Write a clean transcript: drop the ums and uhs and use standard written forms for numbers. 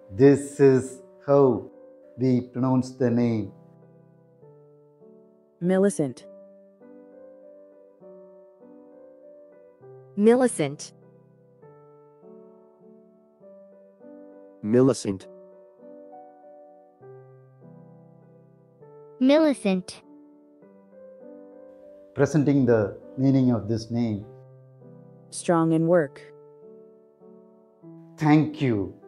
This is how we pronounce the name. Millicent. Milicent. Millicent. Millicent. Presenting the meaning of this name. Strong in work. Thank you.